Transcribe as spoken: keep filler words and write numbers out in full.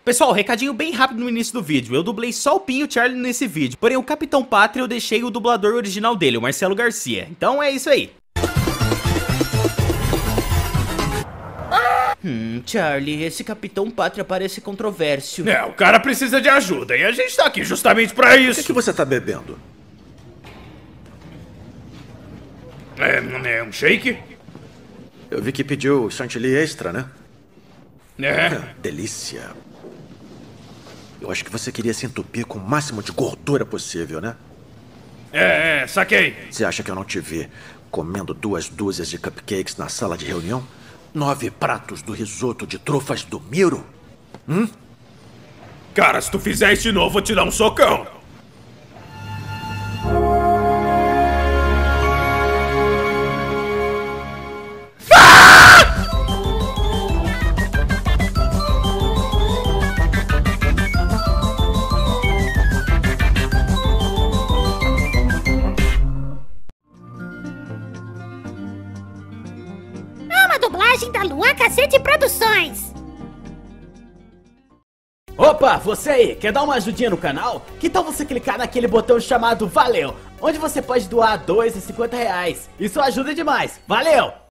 Pessoal, recadinho bem rápido no início do vídeo. Eu dublei só o Pinho Charlie nesse vídeo, porém o Capitão Pátria eu deixei o dublador original dele, o Marcelo Garcia. Então é isso aí. Hum, Charlie, esse Capitão Pátria parece controvérsio. É, o cara precisa de ajuda e a gente tá aqui justamente pra isso. O que, que você tá bebendo? É, é um shake? Eu vi que pediu chantilly extra, né? É. Delícia. Eu acho que você queria se entupir com o máximo de gordura possível, né? É, é, saquei. Você acha que eu não te vi comendo duas dúzias de cupcakes na sala de reunião? Nove pratos do risoto de trufas do Miro? Hum? Cara, se tu fizer isso de novo, eu vou te dar um socão. Dublagem da Luan Cacete Produções. Opa, você aí, quer dar uma ajudinha no canal? Que tal você clicar naquele botão chamado Valeu, onde você pode doar dois e cinquenta reais. Isso ajuda demais, valeu!